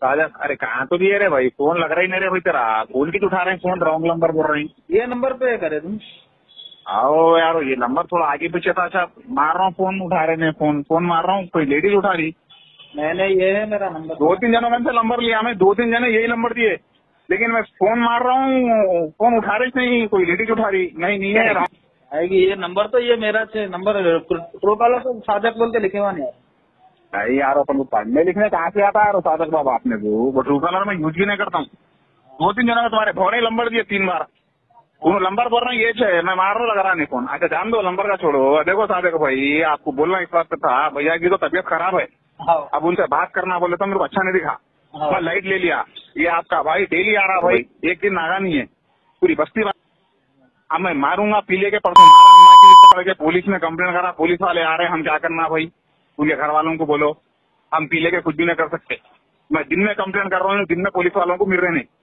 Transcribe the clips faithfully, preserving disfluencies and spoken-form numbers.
साजन, अरे कहाँ तो दिए रे भाई, फोन लग रहा ही नहीं रे भाई तेरा, कौन की उठा रहे हैं फोन, रॉन्ग नंबर बोल रहे हैं। ये नंबर पे करे तुम? आओ यार, ये नंबर थोड़ा आगे पीछे था। अच्छा मार रहा हूँ फोन, उठा रहे हैं फोन, फोन मार रहा हूँ, कोई लेडीज उठा रही। मैंने ये है मेरा नंबर, दो तीन जनों में से नंबर लिया मैं, दो तीन जने यही नंबर दिए, लेकिन मैं फोन मार रहा हूँ, फोन उठा रही नहीं, कोई लेडीज उठा रही नहीं। नहीं है रहा आएगी ये नंबर, तो ये मेरा नंबर ट्रू कॉलर तो साजक बोल के लिखे हुआ नहीं है। नहीं यार, अपन को पढ़ने लिखने कहाँ से आता है साधक बाबा आपने को, वो ट्रू कॉलर में यूज ही नहीं करता हूँ। दो तीन जनों में तुम्हारे भौरे नंबर दिए तीन बार, वो नंबर बोल रहे हैं ये छे, मैं मार रहा लग रहा नहीं फोन। अच्छा जान दो, नंबर का छोड़ो। देखो साधक भाई, आपको बोलना इस बात पे था, भैया की तो तबीयत खराब है, अब उनसे बात करना बोले तो मेरे को अच्छा नहीं दिखा, मैं लाइट ले लिया। ये आपका भाई डेली आ रहा भाई, एक दिन नागा नहीं है, पूरी बस्ती। अब मैं मारूंगा, पीले के परसों मारा, अम्मा की लिस्ट पड़ के पुलिस में कंप्लेन करा, पुलिस वाले आ रहे हैं, हम क्या करना भाई, उनके घर वालों को बोलो, हम पीले के कुछ भी नहीं कर सकते। मैं दिन में कंप्लेन कर रहा हूँ, दिन में पुलिस वालों को मिल रहे नहीं,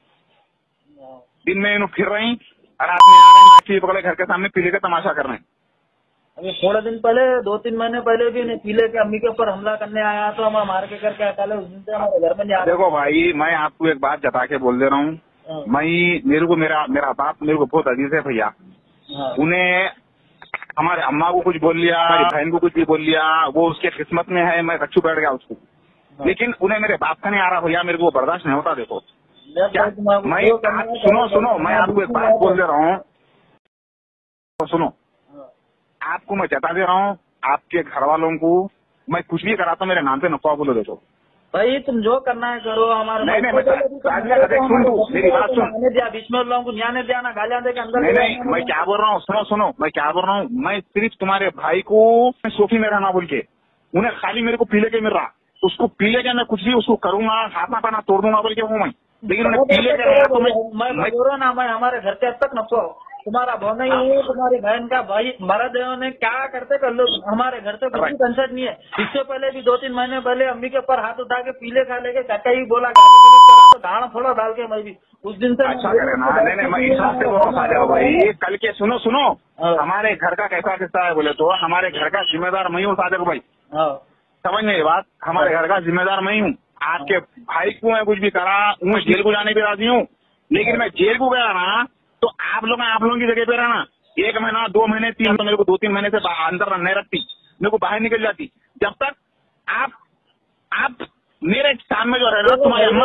दिन में इन्हों फिर रही, रात में आ रहे हैं, माछी पकड़े घर के सामने पीले के तमाशा कर रहे हैं। अभी थोड़े दिन पहले, दो तीन महीने पहले भी पीले के अम्मी के ऊपर हमला करने आया, तो हम मार के करके अकेले उस दिन से हमारे घर में नहीं आ रहे। देखो भाई, मैं आपको एक बात जता के बोल दे रहा हूँ, मैं मेरे को मेरा मेरा बाप मेरे को बहुत अजीज है भैया। उन्हें हमारे अम्मा को कुछ बोल लिया, हमारी बहन को कुछ भी बोल लिया, वो उसके किस्मत में है, मैं कच्चू बैठ गया उसको, लेकिन उन्हें मेरे बाप का नहीं आ रहा भैया, मेरे को बर्दाश्त नहीं होता। देखो क्या, मैं सुनो सुनो मैं आपको एक बात बोल दे रहा हूँ, तो सुनो, आपको मैं जता दे रहा हूँ, आपके घर वालों को मैं कुछ भी कराता मेरे नाम पे नफा बोलो। देखो भाई तुम जो करना है करो, हमारे नहीं नहीं, सुन तू मेरी बात सुन, बीच में लोगों को न्याय दिया ना, गालियां दे के अंदर। नहीं नहीं, मैं क्या बोल रहा हूँ, सुनो सुनो मैं क्या बोल रहा हूँ, मैं सिर्फ तुम्हारे भाई को सोफी में रहना बोल के, उन्हें खाली मेरे को पीले के मिल रहा, उसको पीले के मैं कुछ भी उसको करूंगा, हाथा पाना तोड़ दूंगा बोल के हूँ मैं, लेकिन उन्हें पीले के रहा तो मैं मैं बोल रहा ना, मैं हमारे घर के अब तक नफो, तुम्हारा भाव नहीं है, तुम्हारी बहन का भाई मरद ने क्या करते कर लो, हमारे घर से कुछ भी कंसर्ट नहीं है। इससे पहले भी दो तीन महीने पहले अम्मी के ऊपर हाथ उठा के पीले खा लेके चाचा ही बोला, गाली गुली करा तो गाना थोड़ा डाल के मैं भी उस दिन से अच्छा करे ना। नहीं नहीं, मैं इस हफ्ते बोल रहा हूँ भाई, कल के सुनो सुनो, हमारे घर का कैसा किस्सा है बोले तो, हमारे घर का जिम्मेदार मैं हूँ साजक भाई, समझ नहीं बात, हमारे घर का जिम्मेदार मैं हूँ। आपके भाई को मैं कुछ भी करा, मैं जेल को जाने भी राजी हूँ, लेकिन मैं जेल को गया ना तो आप लोग आप लोगों की जगह पे रहना, एक महीना दो महीने तीन, तो मेरे को दो तीन महीने से अंदर नहीं रखती, मेरे को बाहर निकल जाती, जब तक आप आप मेरे सामने जो रह तुम्हारी अम्मा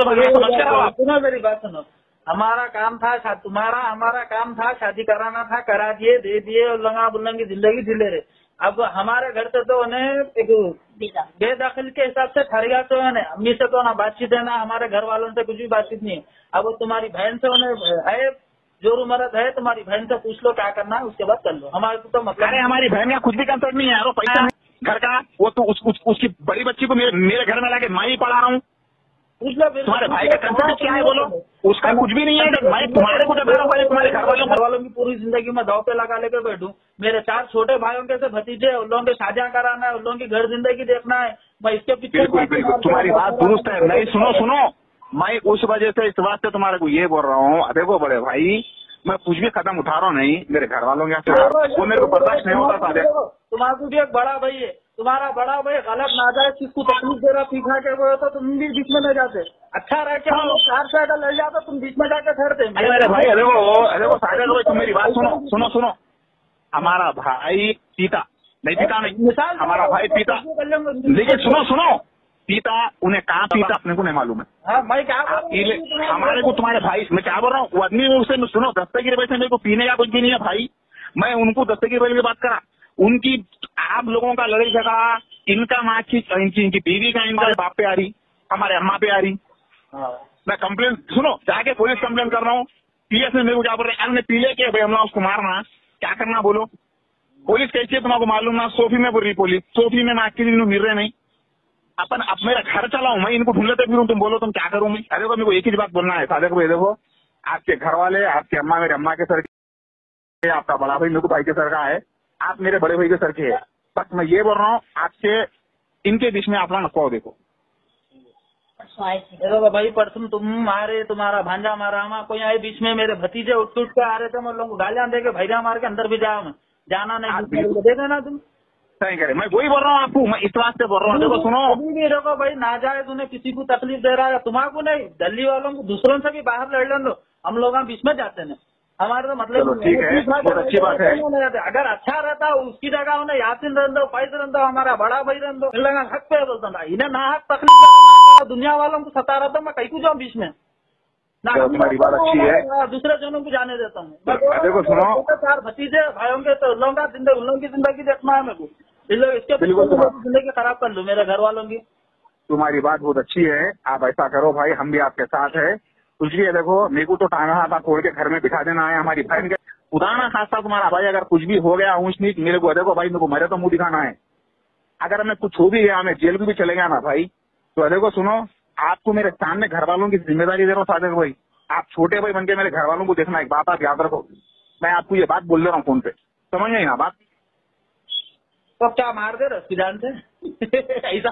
सुनो मेरी बात सुनो, हमारा काम था, तुम्हारा हमारा काम था शादी कराना था, करा दिए, दे दिए, और लंगा बुल्लंग की जिंदगी झिले रहे। अब हमारे घर से तो उन्हें बेदखल के हिसाब से ठहरेगा, तो अम्मी से तो ना बातचीत है, ना हमारे घर वालों से कुछ भी बातचीत नहीं है। अब तुम्हारी बहन से उन्हें है, जोरू मरद है, तुम्हारी बहन से पूछ लो क्या करना है, उसके बाद कर लो, हमारे को तो मतलब। अरे हमारी बहन का कुछ भी कंसर्ट नहीं है यार, पैसा घर का, वो तो उस, उस, उसकी बड़ी बच्ची को मेरे, मेरे घर में लाके मैं ही पढ़ा रहा हूँ। तुम्हारे भाई का कंसर्ट क्या है बोलो, उसका कुछ भी नहीं है। मैं तुम्हारे को जब तुम्हारे घर वालों घर वालों की पूरी जिंदगी में दाव पे लगा लेकर बैठूं, मेरे चार छोटे भाइयों के से भतीजे, उन लोगों के शादियां कराना है, उन लोगों की घर जिंदगी देखना है, मैं इसके पीछे। बिल्कुल बिल्कुल, तुम्हारी बात दुरुस्त है। नहीं सुनो सुनो, मैं उस वजह से इस बात से तुम्हारे को ये बोल रहा हूँ, देखो बड़े भाई, मैं कुछ भी कदम उठा रहा हूँ नहीं, मेरे घर वालों के वो मेरे को बर्दाश्त नहीं होता था। तुम्हारा भी एक बड़ा भाई है, तुम्हारा बड़ा भाई गलत नाजायज किसको तकलीफ दे रहा पीछा के वो, तो तुम भी बीच में नहीं जाते। अच्छा रह के हम लोग चार से अगर लड़ जाते तुम बीच में जाकर ठहरते। अरे भाई, अरे वो अरे वो सागर भाई, तुम मेरी बात सुनो सुनो सुनो, हमारा भाई पीता नहीं, पीता नहीं, मिसाल हमारा भाई पीता, लेकिन सुनो सुनो, पीता उन्हें कहाँ पीता अपने को नहीं मालूम है। हाँ, मैं क्या हमारे को तुम्हारे भाई, मैं क्या बोल रहा हूँ, वो आदमी उससे सुनो, दस्तगीर भाई से मेरे को पीने का कुछ भी नहीं है भाई, मैं उनको दस्तगीर भाई की बात करा, उनकी आप लोगों का लड़ाई झगड़ा, इनका माँ की इनकी इनकी बीवी का इनका बाप पे आ रही, हमारे अम्मा पे आ रही। मैं कंप्लेन सुनो, जाके पुलिस कंप्लेन कर रहा हूँ, पीएस ने मेरे को क्या बोल रहे हैं, पीले के भाई हमला उसको मारना, क्या करना बोलो, पुलिस कैसी है तुम्हारा मालूम ना, सोफी में बोल रही पुलिस, सोफी में माँ की मिल रहे नहीं, अपन अब मेरा घर चलाऊं मैं, इनको ढूंढते फिरूं, तुम बोलो तुम क्या करूं मैं। अरे मेरे को एक ही बात बोलना है सादे को, देखो आपके घर वाले, आपकी अम्मा मेरे अम्मा के सर के, आपका बड़ा भाई मेरे को भाई के सर का है, आप मेरे बड़े भाई के सर के है, बस मैं ये बोल रहा हूँ आपसे, इनके बीच में अपना नफा देखो। देखो भाई, परसों तुम मारे, तुम्हारा भांजा मारा, हमारा कोई आए बीच में, मेरे भतीजे उठ उठ के आ रहे थे, मैं लोगों को गालियां दे के भैया मार के अंदर भी जाओ, मैं जाना नहीं, देखे ना तुम सही करे, मैं वही बोल रहा हूँ आपको, मैं इस बात से बोल रहा हूँ। देखो सुनो, कभी भी देखो भाई, ना जाए उन्हें किसी को तकलीफ दे रहा है, तुम्हारा नहीं, दिल्ली वालों को दूसरों से भी बाहर लड़ लें दो, हम लोग बीच में जाते हैं, हमारे तो मतलब चलो ठीक है, बहुत अच्छी बात है। अगर अच्छा रहता उसकी जगह उन्हें यासिन रन दो, फैज रन दो, हमारा बड़ा भाई रन दो, हक पे बोलता था, इन्हें ना हक तकलीफ दुनिया वालों को सता रहा था, मैं कहीं को जाऊँ बीच में ना, तुम्हारी बात अच्छी है, दूसरे जनों को जाने देता हूँ। देखो सुनो, चार भतीजे भाइयों के तो उन लोगों का जिंदगी, उन लोगों की जिंदगी देखना है मेरे को, इसके जिंदगी खराब कर लूँ मेरे घर वालों की। तुम्हारी बात बहुत अच्छी है, आप ऐसा करो भाई, हम भी आपके साथ है। कुछ भी है, देखो मेरे को तो टांगा हाथ छोड़ के घर में बिठा देना है, हमारी बहन के उदाहरण खासा तुम्हारा भाई, अगर कुछ भी हो गया ऊंच नीच, मेरे को देखो भाई, मेरे को मरे तो मुंह दिखाना है। अगर मैं कुछ हो भी गया, मैं जेल भी चले गया ना भाई, तो देखो सुनो, आपको मेरे सामने घर वालों की जिम्मेदारी दे रहा हूँ सादिक भाई, आप छोटे भाई बनके मेरे घर वालों को देखना, एक बात आप याद रखो, मैं आपको ये बात बोल दे रहा हूँ फोन पे, समझ गई ना बात? तो क्या मार दे रहे जान से ऐसा?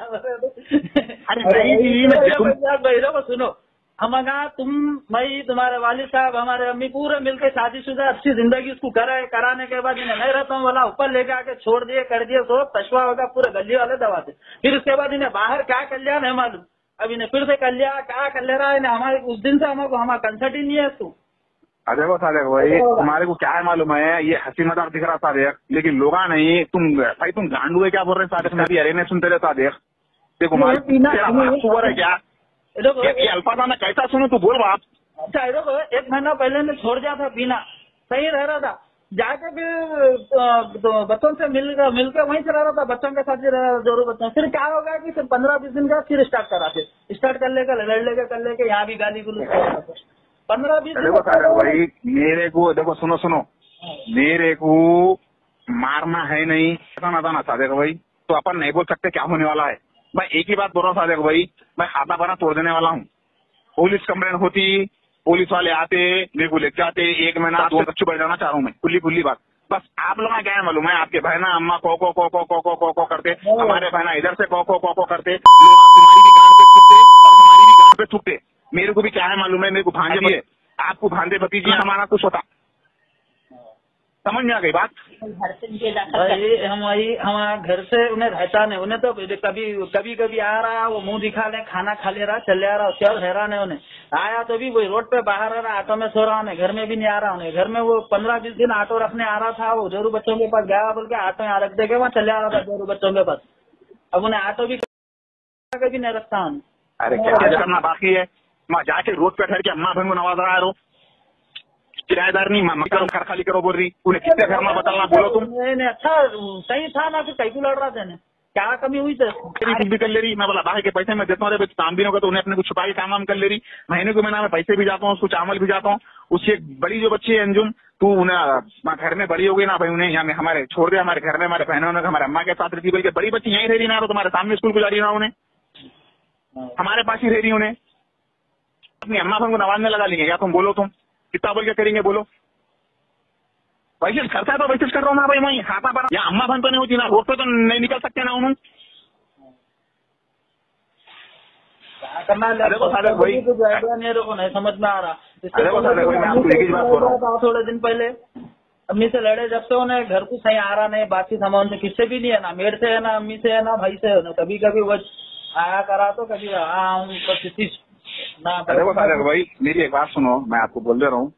अरे सुनो, हम अगर तुम, मैं, तुम्हारे वालिद साहब, हमारे अम्मी पूरे मिलकर शादीशुदा अच्छी जिंदगी उसको कराए, कराने के बाद इन्हें नहीं रहता हूँ वाला ऊपर लेके आके छोड़ दिए, कर दिए, तो पछुआ होगा पूरे गली वाले दबाते, फिर उसके बाद इन्हें बाहर क्या कर लिया नहीं मालूम, अब इन्हें फिर से कर लिया, क्या कर ले रहा है इन्हें, हमारे उस दिन से हमको हमारा कंसर्ट ही नहीं है तू। अरे वो सादिक भाई, तुम्हारे को क्या है मालूम है, ये हंसी मजाक दिख रहा सादिक, लेकिन लोग नहीं, तुम भाई तुम गांडू है क्या बोल रहे सादिक, मैं भी अरे नहीं सुनते रहे सादिक, देखो मालूम है क्या ये अल्फाजा मैं कैसा सुनूं, तू बोल बाप। अच्छा देखो, एक महीना पहले ने छोड़ दिया था पीना, सही रह रहा था, जाके फिर तो बच्चों से मिल मिलकर वहीं से रह रहा था, बच्चों के साथ ही रह रहा था, जोरू बच्चों, फिर क्या होगा कि फिर पंद्रह बीस दिन का फिर स्टार्ट करा, फिर स्टार्ट कर लेकर लड़ लेकर कर लेके यहाँ भी गाली गुलूज पंद्रह बीस दिन। भाई मेरे को देखो, सुनो सुनो, मेरे को मारना है नहीं, ऐसा ना था ना सादिक भाई, तो अपन नहीं बोल सकते क्या होने वाला है। मैं एक ही बात बोल रहा हूँ सादिक भाई, मैं हाथा पाना तोड़ देने वाला हूँ। पुलिस कंप्लेन होती, पुलिस वाले आते, मेरे को लेके जाते, एक महीना दो बच्चों बैठ जाना चाह रहा हूँ मैं, खुली खुली बात। बस आप लोग क्या है मालूम है, आपके बहना अम्मा को को को को को को को को करते, हमारे बहना इधर से को को को को करते, लोग तुम्हारी भी गांड पे छुपते और हमारी भी गांड पे छुपते। मेरे को भी क्या है मालूम है, मेरे को भांजे भी है, आपको भांजे भतीजी हमारा कुछ होता, समझ में आ गई बात? भाई हम वही हमारा घर से उन्हें रहता नहीं, उन्हें तो कभी कभी कभी आ रहा, वो मुंह दिखा ले, खाना खा ले रहा, चले आ रहा, उसके हैरान है उन्हें, आया तो भी वही रोड पे बाहर आ रहा, ऑटो में सो रहा, उन्हें घर में भी नहीं आ रहा, उन्हें घर में वो पंद्रह बीस दिन ऑटो रखने आ रहा था, वो जोरू बच्चों के पास गया बोल के ऑटो यहाँ रख देके वहाँ चले आ रहा था जोरू बच्चों के पास, अब उन्हें ऑटो भी कभी नहीं रखता उन्हें। अरे क्या करना बाकी है, मैं जाके रोड पे ठहर के अम्मा बहन को नवाज रहा है, किराएदार नहीं मकान घर खाली करो बोल रही, उन्हें कितने घर में बदलना बोलो तुम? नहीं अच्छा सही था ना, फिर कहीं को लड़ रहा था, क्या कमी हुई थी? कुछ भी कर ले रही, मैं बोला बाहर के पैसे मैं देता हूँ, काम भी नहीं होगा तो उन्हें अपने को छुपा के काम वाम कर ले रही, महीने को महीना मैं पैसे भी जाता हूँ, उसको चावल भी जाता हूँ। उसकी एक बड़ी जो बच्ची है अंजुम, तू उन्हें घर में बड़ी हो गई ना भाई, उन्हें यहाँ हमारे छोड़ दिया, हमारे घर में हमारे बहनों ने हमारे अम्मा के साथ रहती, बल्कि बड़ी बच्ची यहीं रह रही ना, तो तुम्हारे सामने स्कूल गुजारी ना, उन्हें हमारे पास ही रह रही, उन्हें अपनी अम्मा बहन को नवाजने लगा लेंगे क्या तुम? बोलो तुम कितना बोल के करेंगे, बोलो? वैसे करता है तो वैसे कर रहा हूँ ना भाई, मैं खाता बना या अम्मा बहन तो नहीं होती ना, रोड पे तो नहीं निकल सकते ना उन्होंने, मेरे को नहीं समझ में आ रहा। थोड़े दिन पहले अम्मी से लड़े, जब से उन्हें घर को सही आ रहा नहीं, बाकी सामान से किससे भी नहीं है ना, मेरे से है ना, अम्मी से है ना, भाई से है ना, कभी कभी वो आया करा तो कभी आऊँ ना। भाई मेरी एक बात सुनो, मैं आपको बोल दे रहा हूँ,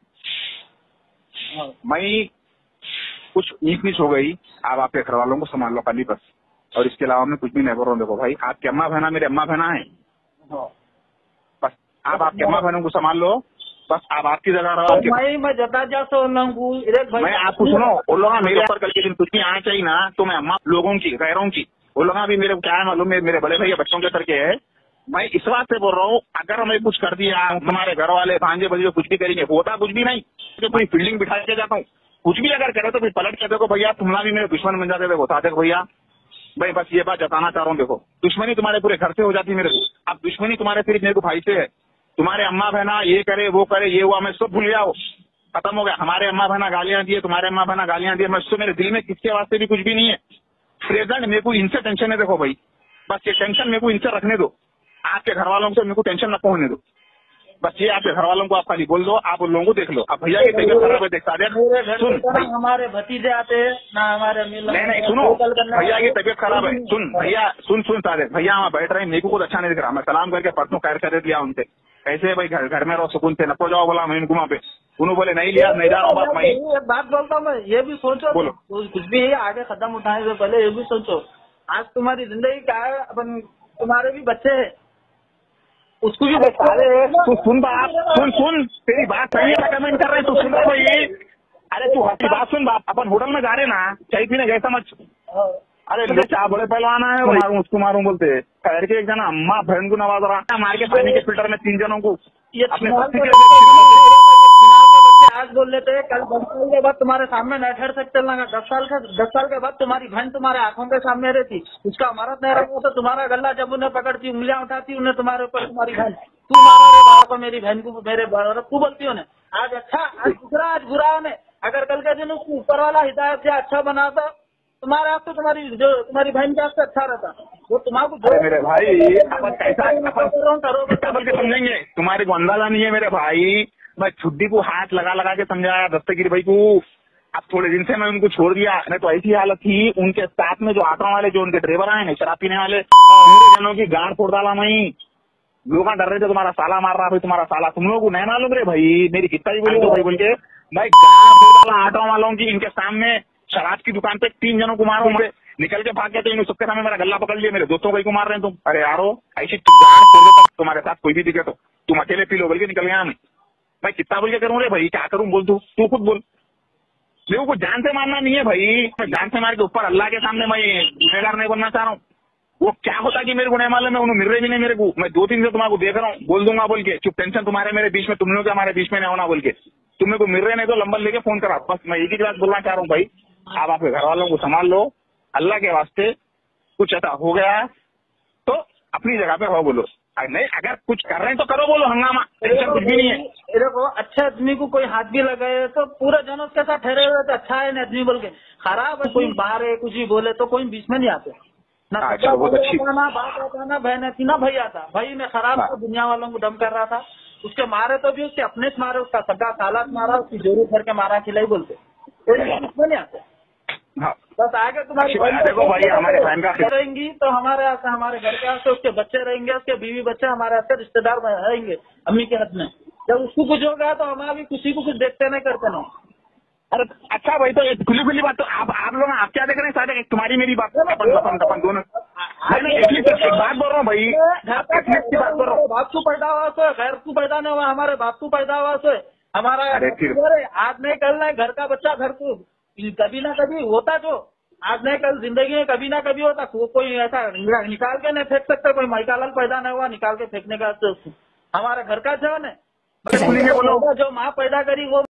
मैं कुछ ईच नीच हो गई, आप आपके घर वालों को संभाल लो खाली बस, और इसके अलावा मैं कुछ भी नहीं बोल रहा हूँ। देखो भाई, आपकी अम्मा बहना मेरे अम्मा बहना है, बस आप आपके अम्मा बहनों को संभाल लो, बस आप आपकी जगह रहो। मैं मैं जता जाता मैं आपको सुनो, वो लोग मेरे ऊपर कल के दिन कुछ भी आना चाहिए ना, तो मैं अम्मा लोगों की गैरों की, वो लोग भी मेरे क्या है मालूम, मेरे बड़े भैया बच्चों के करके है। मैं इस बात से बोल रहा हूँ, अगर मैं कुछ कर दिया, हमारे घर वाले भांजे बजे कुछ भी करेंगे, होता कुछ भी नहीं, तो पूरी फील्डिंग बिठा के जाता हूँ, कुछ भी अगर करे तो फिर पलट के देखो भैया, तुम्हारा भी मेरे दुश्मन बन जाते, देखो सादिक भैया भाई, बस ये बात जताना चाह रहा हूँ। देखो दुश्मनी तुम्हारे पूरे घर से हो जाती है मेरे को, अब दुश्मनी तुम्हारे सिर्फ मेरे को भाई से है, तुम्हारे अम्मा बहना ये करे वो करे ये हुआ, मैं सब भूल गया, खत्म हो गया। हमारे अम्मा बहना गालियां दिए, तुम्हारे अम्मा बहना गालियां दिए, मैं उससे मेरे दिल में किसके वास्ते भी कुछ भी नहीं है। प्रेजेंट मेरे को इनसे टेंशन है, देखो भाई बस ये टेंशन मेरे को इनसे रखने दो, आपके घर वालों से मेरे को टेंशन न होने दो, बस ये आपके घर वालों को आप खाली बोल दो, आप उन लोगों को देख लो। अब भैया की तबीयत खराब है, देखता दे सुन ना हमारे भतीजे आते हैं ना हमारे मिल। नहीं नहीं सुनो, भैया की तबीयत खराब है, सुन भैया सुन सुन सारे भैया वहाँ बैठ रहे हैं, मेरे को कुछ अच्छा नहीं दिख रहा। मैं सलाम करके परसों खैर कर लिया उनसे, कैसे भाई घर घर में रहो सुकून से, नको जाओ बोला मैं उनको वहाँ पे, उन्होंने बोले नहीं लिया नहीं जा रहा हूँ बात। मैं एक बात बोलता हूँ, मैं ये भी सोचो, बोलो कुछ भी आगे कदम उठाने से पहले ये भी सोचो, आज तुम्हारी जिंदगी क्या है, अपन तुम्हारे भी बच्चे हैं, उसको भी सारे तू सुन बात सुन सुन तेरी बात सही है, कमेंट कर रहे हैं तू सुन रहा भाई। अरे तू हमारी बात सुन बाप, अपन होटल में जा रहे ना चाय पीने गए समझ, अरे लोग चाह बड़े पहलवाना है, मारूं उसको मारूं बोलते ठहर के एक जना अम्मा बहन को नवाज रहा मार के पानी के फिल्टर में तीन जनों को ये अपने आज बोल लेते हैं, कल दस साल के बाद तुम्हारे सामने नहीं ठहर सकते लगा, दस साल का दस साल के बाद तुम्हारी बहन तुम्हारे आंखों के सामने रहती, उसका मरद नहीं रहा तो तुम्हारा गला जब उन्हें पकड़ती उंगलियां उठाती उन्हें तुम्हारे ऊपर तुम्हारी बहन, तू मारा रे बाहर को मेरी बहन को मेरे तू बोलती उन्हें आज अच्छा आज दूसरा आज बुरा उन्हें, अगर कल के दिन उसको ऊपर वाला हिदायत से अच्छा बनाता तुम्हारे आप तो तुम्हारी जो तुम्हारी बहन के आपसे अच्छा रहता, वो तुम्हारे मेरे भाई अपन कैसा बल के समझेंगे, तुम्हारे को अंदाजा नहीं है मेरे भाई। मैं छुट्टी को हाथ लगा लगा के समझाया दस्तगीर भाई को, अब थोड़े दिन से मैं उनको छोड़ दिया, नहीं तो ऐसी हालत थी उनके साथ में जो ऑटो वाले जो उनके ड्राइवर आए ना शराब पीने वाले, पूरे जनों की गांड फोड़ डाला मैं, लोग डर रहे थे तुम्हारा साला मार रहा भाई, तुम्हारा साला तुम लोग को नहीं मालूम रे भाई, मेरी कितना भी बोली तो भाई बोल के मैं गांड फोड़ डाला ऑटो वालों की, इनके सामने शराब की दुकान पे तीन जनों को मारो, मुझे निकल के भाग गए थे, इन्होंने सबके सामने मेरा गला पकड़ लिया, मेरे दोस्तों भाई को मार रहे हैं तुम, अरे यारो ऐसी गांड फोड़ देता तुम्हारे साथ कोई भी दिखे तो, तुम अकेले पी लो बोल के निकल गया मैं, मैं कितना बोल के करूँ रे भाई, क्या करूँ बोल, तू तू खुद बोल, मेरे को जान से मारना नहीं है भाई, मैं जान से मार के ऊपर अल्लाह के सामने मैं गुनहगार नहीं बनना चाह रहा हूँ, वो क्या होता कि मेरे को नहीं मालूम है, उन्होंने मिल रहे भी नहीं मेरे को, मैं दो तीन से तुम्हारे देख रहा हूँ, बोल दूंगा बोल के, चुप टेंशन तुम्हारे मेरे बीच में, तुम लोग हमारे बीच में नहीं होना बोल के, तुम मेरे को मिल रहे नहीं तो लंबल लेके फोन करा, बस मैं एक ही बात बोलना चाह रहा हूँ भाई, आप आपके घर वालों को संभाल लो, अल्लाह के वास्ते कुछ ऐसा हो गया तो अपनी जगह पे हो बोलो, नहीं अगर कुछ कर रहे हैं तो करो बोलो हंगामा, टेंशन कुछ भी नहीं है। देखो अच्छे आदमी को कोई हाथ भी लगाए तो पूरे जनों के साथ ठहरे हुए तो अच्छा है आदमी बोल के, खराब है कोई बाहर है कुछ भी बोले तो कोई बीच में नहीं आते, ना ना बाप आता ना बहन आती ना भाई आता, भाई ने खराब तो दुनिया वालों को दम कर रहा था, उसके मारे तो भी उसके अपने से मारे, उसका सगा सालात मारा, उसकी जोड़ी भर के मारा खिलाई बोलते, कोई बीच में नहीं आते। हाँ बस आगे तुम्हारी देखो भाई हमारे बहन का रहेंगी तो हमारे यहाँ से हमारे घर के यहाँ से उसके बच्चे रहेंगे, उसके बीवी बच्चे हमारे यहाँ से रिश्तेदार रहेंगे अम्मी के हाथ में, जब उसको कुछ होगा तो हम भी किसी को कुछ देखते नहीं करते नहीं। अरे अच्छा भाई तो खुली खुली बात तो आप आप लोग आप क्या देख रहे हैं सारे, तुम्हारी मेरी बात अपन अपन अपन दोनों बात बोल रहा हूँ भाई, की बात बोल रहा हूँ, बाप को पैदा हुआ सो घर को पैदा नहीं हुआ, हमारे बाप को पैदा हुआ सो हमारा आज नहीं कल नहीं, घर का बच्चा घर को कभी ना कभी होता, जो आज नहीं कल जिंदगी में कभी ना कभी होता, वो कोई ऐसा निकाल के नहीं फेंक सकता, कोई माइकालाल पैदा नहीं हुआ निकाल के फेंकने का, तो हमारे घर का जो है जो माँ पैदा करी वो